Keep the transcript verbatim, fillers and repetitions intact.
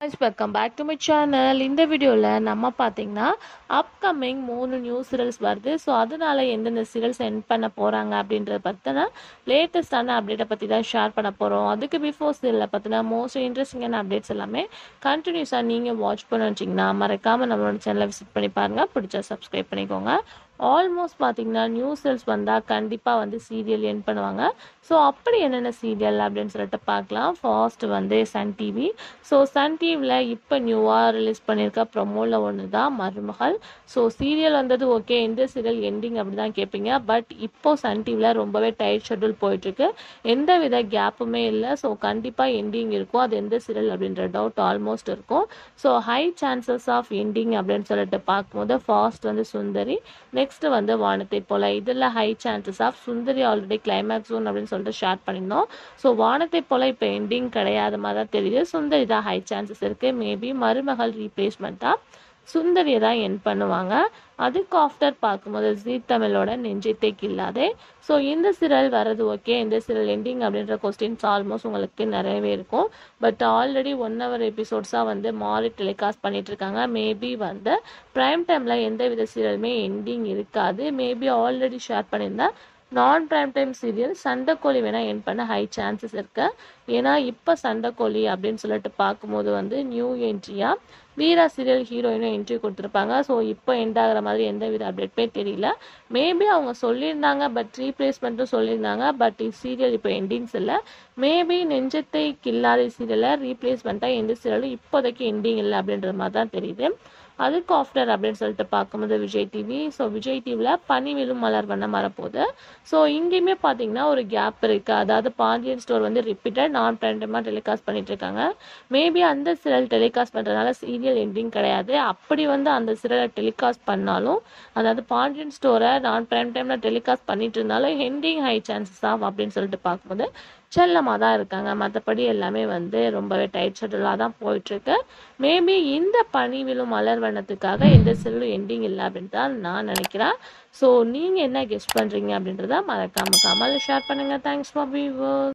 guys, welcome back to my channel. இந்த வீடியோல நம்ம பாத்தீங்கன்னா upcoming மூணு நியூ சீரியல்ஸ் வருது. ஸோ அதனால எந்தெந்த சீரியல்ஸ் எண்ட் பண்ண போறாங்க அப்படின்றத பத்தின லேட்டஸ்டான அப்டேட்டை பத்தி தான் ஷேர் பண்ண போறோம். அதுக்கு பிஃபோர் சீரியலை பத்தின மோஸ்ட் இன்ட்ரெஸ்டிங்கான அப்டேட்ஸ் எல்லாமே கண்டினியூஸா நீங்க வாட்ச் பண்ண வச்சிங்கன்னா மறக்காம நம்மளோட சேனலை விசிட் பண்ணி பாருங்க. பிடிச்சா சப்ஸ்கிரைப் பண்ணிக்கோங்க. ஆல்மோஸ்ட் பார்த்தீங்கன்னா நியூ சீரியல்ஸ் வந்தால் கண்டிப்பாக வந்து சீரியல் என் பண்ணுவாங்க. ஸோ அப்படி என்னென்ன சீரியல் அப்படின்னு சொல்லிட்டு பார்க்கலாம். ஃபர்ஸ்ட் வந்து சன் டிவி. ஸோ சன் டிவியில் இப்போ நியூவாக ரிலீஸ் பண்ணியிருக்க ப்ரொமோவில் ஒன்று தான் மருமகள். ஸோ சீரியல் வந்தது ஓகே, எந்த சீரியல் எண்டிங் அப்படி தான் கேட்பீங்க. பட் இப்போ சன் டிவியில் ரொம்பவே டைட் ஷெட்யூல் போயிட்டுருக்கு, எந்த வித கேப்புமே இல்லை. ஸோ கண்டிப்பாக எண்டிங் இருக்கும். அது எந்த சீரியல் அப்படின்ற டவுட் ஆல்மோஸ்ட் இருக்கும். So high chances of ending அப்படின்னு சொல்லிட்டு பார்க்கும்போது ஃபர்ஸ்ட் வந்து சுந்தரி, நெக்ஸ்ட் வந்து வானத்தை போல. இதில் high chances of Sundari already climax one அப்படின்னு சொல்லிட்டு ஷேர் பண்ணியிருந்தோம். ஸோ வானத்தை போல இப்போ எண்டிங் கிடையாத மாதிரி தான் தெரியுது. சுந்தரி தான் ஹை சான்சஸ் இருக்குது. மேபி மருமகள் ரீப்ளேஸ்மெண்ட்டாக சுந்தரியை தான் என் பண்ணுவாங்க. அதுக்கு ஆஃப்டர் பார்க்கும்போது ஜீ தமிழோட நெஞ்சத்தை கில்லாதே. ஸோ இந்த சீரியல் வர்றது ஓகே, இந்த சீரியல் எண்டிங் அப்படின்ற கொஸ்டின்ஸ் ஆல்மோஸ்ட் உங்களுக்கு நிறையவே இருக்கும். பட் ஆல்ரெடி ஒன் ஹவர் எபிசோட்ஸாக வந்து மாறி டெலிகாஸ்ட் பண்ணிட்டு இருக்காங்க. மேபி வந்து ப்ரைம் டைமில் எந்த வித சீரியலுமே எண்டிங் இருக்காது. மேபி ஆல்ரெடி ஷேர் பண்ணியிருந்தேன் நான் ப்ரைம் டைம் சீரியல் சண்டைக்கோழி வேணால் என் பண்ண ஹை சான்சஸ் இருக்கு. ஏன்னா இப்போ சண்டைக்கோழி அப்படின்னு சொல்லிட்டு பார்க்கும்போது வந்து நியூ என்ட்ரியாக வீரா சீரியல் ஹீரோயினும் என்ட்ரி கொடுத்துருப்பாங்க. ஸோ இப்போ எண்ட் ஆகிற மாதிரி எந்த வித அப்டேட்டுமே தெரியல. மேபி அவங்க சொல்லியிருந்தாங்க, பட் ரீப்ளேஸ்மெண்ட்டும் சொல்லியிருந்தாங்க. பட் சீரியல் இப்போ எண்டிங்ஸ் இல்லை. மேபி நெஞ்சத்தை கில்லாத சீரியலை ரீப்ளேஸ்மெண்ட்டாக எந்த சீரியலும் இப்போதைக்கு எண்டிங் இல்லை அப்படின்ற மாதிரி தான் தெரியுது. அதுக்கு ஆஃப்டர் அப்படின்னு சொல்லிட்டு பார்க்கும்போது விஜய் டிவி. ஸோ விஜய் டிவியில் பனிவிலும் மலர் வண்ண வரப்போகுது. ஸோ இங்கேயுமே பார்த்தீங்கன்னா ஒரு கேப் இருக்குது. அதாவது பாண்டியன் ஸ்டோர் வந்து ரிப்பீட்டட் நான் ப்ரைம் டைமாக டெலிகாஸ்ட் பண்ணிட்டு இருக்காங்க. மேபி அந்த சீரியல் டெலிகாஸ்ட் பண்ணுறதுனால சீரியல் எண்டிங் கிடையாது. அப்படி வந்து அந்த சீரியலை டெலிகாஸ்ட் பண்ணாலும், அதாவது பாண்டியன் ஸ்டோரை நான் ப்ரைம் டைமில் டெலிகாஸ்ட் பண்ணிட்டு இருந்தாலும் எண்டிங் ஹை சான்சஸ் ஆஃப் அப்படின்னு சொல்லிட்டு பார்க்கும்போது செல்லமாக தான் இருக்காங்க. மற்றபடி எல்லாமே வந்து ரொம்பவே டைட் ஷெட்யூலாக தான் போயிட்டுருக்கு. மேபி இந்த பனிவிலும் மலர் வண்ணத்துக்காக எந்த சீரியலும் எண்டிங் இல்லை அப்படின்னு தான் நான் நினைக்கிறேன். ஸோ நீங்கள் என்ன கெஸ் பண்ணுறீங்க அப்படின்றத மறக்காம கமெண்ட்ல ஷேர் பண்ணுங்கள். Thanks for viewers.